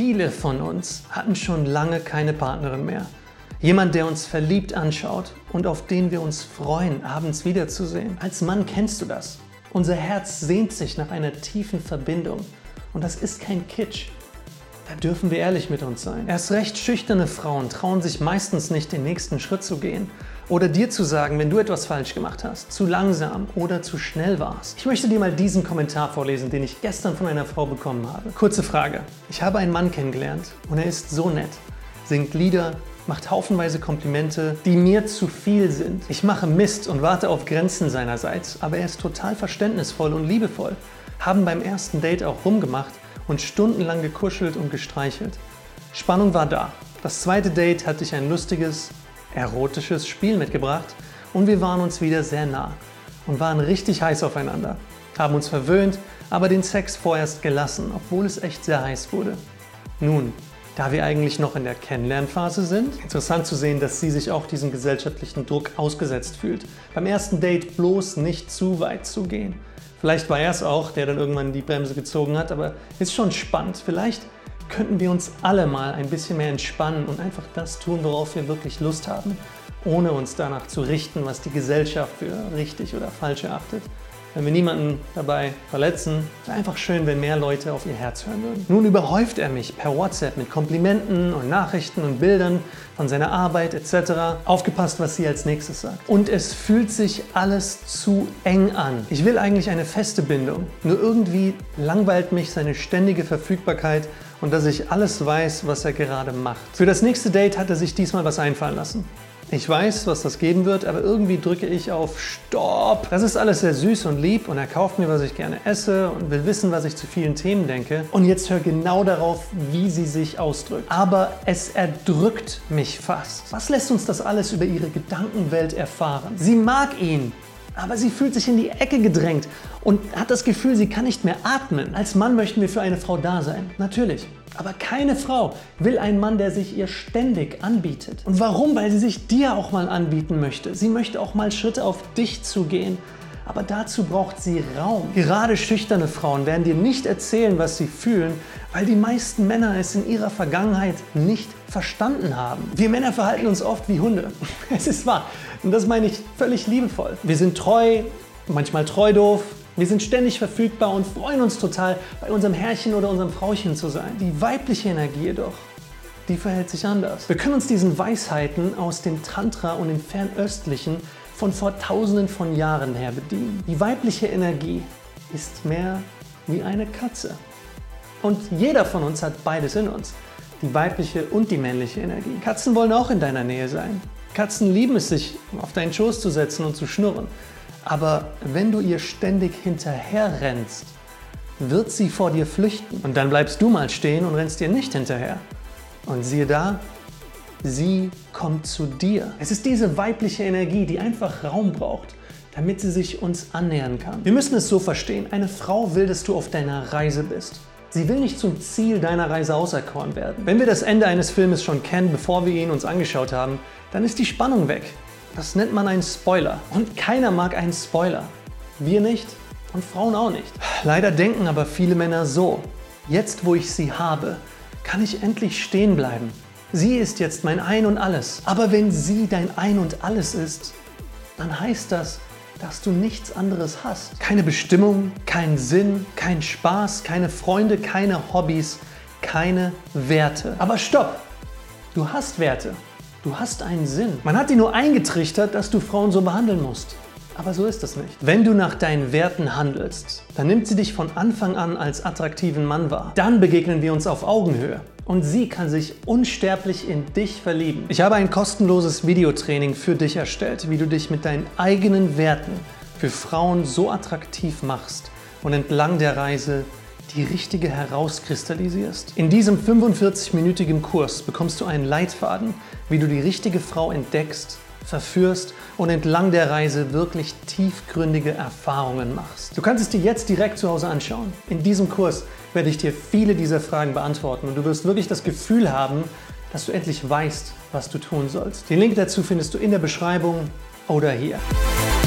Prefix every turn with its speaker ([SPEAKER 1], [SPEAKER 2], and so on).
[SPEAKER 1] Viele von uns hatten schon lange keine Partnerin mehr. Jemand, der uns verliebt anschaut und auf den wir uns freuen, abends wiederzusehen. Als Mann kennst du das. Unser Herz sehnt sich nach einer tiefen Verbindung. Und das ist kein Kitsch. Da dürfen wir ehrlich mit uns sein. Erst recht schüchterne Frauen trauen sich meistens nicht, den nächsten Schritt zu gehen. Oder dir zu sagen, wenn du etwas falsch gemacht hast, zu langsam oder zu schnell warst. Ich möchte dir mal diesen Kommentar vorlesen, den ich gestern von einer Frau bekommen habe. Kurze Frage. Ich habe einen Mann kennengelernt und er ist so nett, singt Lieder, macht haufenweise Komplimente, die mir zu viel sind. Ich mache Mist und warte auf Grenzen seinerseits, aber er ist total verständnisvoll und liebevoll. Haben beim ersten Date auch rumgemacht und stundenlang gekuschelt und gestreichelt. Spannung war da. Das zweite Date hatte ich ein lustiges, erotisches Spiel mitgebracht und wir waren uns wieder sehr nah und waren richtig heiß aufeinander. Haben uns verwöhnt, aber den Sex vorerst gelassen, obwohl es echt sehr heiß wurde. Nun, da wir eigentlich noch in der Kennenlernphase sind, interessant zu sehen, dass sie sich auch diesem gesellschaftlichen Druck ausgesetzt fühlt. Beim ersten Date bloß nicht zu weit zu gehen. Vielleicht war er es auch, der dann irgendwann die Bremse gezogen hat, aber ist schon spannend. Vielleicht könnten wir uns alle mal ein bisschen mehr entspannen und einfach das tun, worauf wir wirklich Lust haben, ohne uns danach zu richten, was die Gesellschaft für richtig oder falsch erachtet. Wenn wir niemanden dabei verletzen, wäre einfach schön, wenn mehr Leute auf ihr Herz hören würden. Nun überhäuft er mich per WhatsApp mit Komplimenten und Nachrichten und Bildern von seiner Arbeit etc. Aufgepasst, was sie als nächstes sagt. Und es fühlt sich alles zu eng an. Ich will eigentlich eine feste Bindung, nur irgendwie langweilt mich seine ständige Verfügbarkeit und dass ich alles weiß, was er gerade macht. Für das nächste Date hat er sich diesmal was einfallen lassen. Ich weiß, was das geben wird, aber irgendwie drücke ich auf Stopp. Das ist alles sehr süß und lieb und er kauft mir, was ich gerne esse und will wissen, was ich zu vielen Themen denke. Und jetzt hör genau darauf, wie sie sich ausdrückt. Aber es erdrückt mich fast. Was lässt uns das alles über ihre Gedankenwelt erfahren? Sie mag ihn, aber sie fühlt sich in die Ecke gedrängt und hat das Gefühl, sie kann nicht mehr atmen. Als Mann möchten wir für eine Frau da sein, natürlich. Aber keine Frau will einen Mann, der sich ihr ständig anbietet. Und warum? Weil sie sich dir auch mal anbieten möchte. Sie möchte auch mal Schritte auf dich zu gehen. Aber dazu braucht sie Raum. Gerade schüchterne Frauen werden dir nicht erzählen, was sie fühlen, weil die meisten Männer es in ihrer Vergangenheit nicht verstanden haben. Wir Männer verhalten uns oft wie Hunde. Es ist wahr. Und das meine ich völlig liebevoll. Wir sind treu, manchmal treu doof. Wir sind ständig verfügbar und freuen uns total, bei unserem Herrchen oder unserem Frauchen zu sein. Die weibliche Energie jedoch, die verhält sich anders. Wir können uns diesen Weisheiten aus dem Tantra und dem Fernöstlichen von vor Tausenden von Jahren her bedienen. Die weibliche Energie ist mehr wie eine Katze. Und jeder von uns hat beides in uns, die weibliche und die männliche Energie. Katzen wollen auch in deiner Nähe sein. Katzen lieben es, sich auf deinen Schoß zu setzen und zu schnurren. Aber wenn du ihr ständig hinterher rennst, wird sie vor dir flüchten. Und dann bleibst du mal stehen und rennst ihr nicht hinterher. Und siehe da, sie kommt zu dir. Es ist diese weibliche Energie, die einfach Raum braucht, damit sie sich uns annähern kann. Wir müssen es so verstehen, eine Frau will, dass du auf deiner Reise bist. Sie will nicht zum Ziel deiner Reise auserkoren werden. Wenn wir das Ende eines Filmes schon kennen, bevor wir ihn uns angeschaut haben, dann ist die Spannung weg. Das nennt man einen Spoiler. Und keiner mag einen Spoiler. Wir nicht und Frauen auch nicht. Leider denken aber viele Männer so: Jetzt, wo ich sie habe, kann ich endlich stehen bleiben. Sie ist jetzt mein Ein und Alles. Aber wenn sie dein Ein und Alles ist, dann heißt das, dass du nichts anderes hast. Keine Bestimmung, keinen Sinn, kein Spaß, keine Freunde, keine Hobbys, keine Werte. Aber stopp! Du hast Werte. Du hast einen Sinn. Man hat dir nur eingetrichtert, dass du Frauen so behandeln musst. Aber so ist es nicht. Wenn du nach deinen Werten handelst, dann nimmt sie dich von Anfang an als attraktiven Mann wahr. Dann begegnen wir uns auf Augenhöhe. Und sie kann sich unsterblich in dich verlieben. Ich habe ein kostenloses Videotraining für dich erstellt, wie du dich mit deinen eigenen Werten für Frauen so attraktiv machst und entlang der Reise die richtige herauskristallisierst. In diesem 45-minütigen Kurs bekommst du einen Leitfaden, wie du die richtige Frau entdeckst, verführst und entlang der Reise wirklich tiefgründige Erfahrungen machst. Du kannst es dir jetzt direkt zu Hause anschauen. In diesem Kurs werde ich dir viele dieser Fragen beantworten und du wirst wirklich das Gefühl haben, dass du endlich weißt, was du tun sollst. Den Link dazu findest du in der Beschreibung oder hier.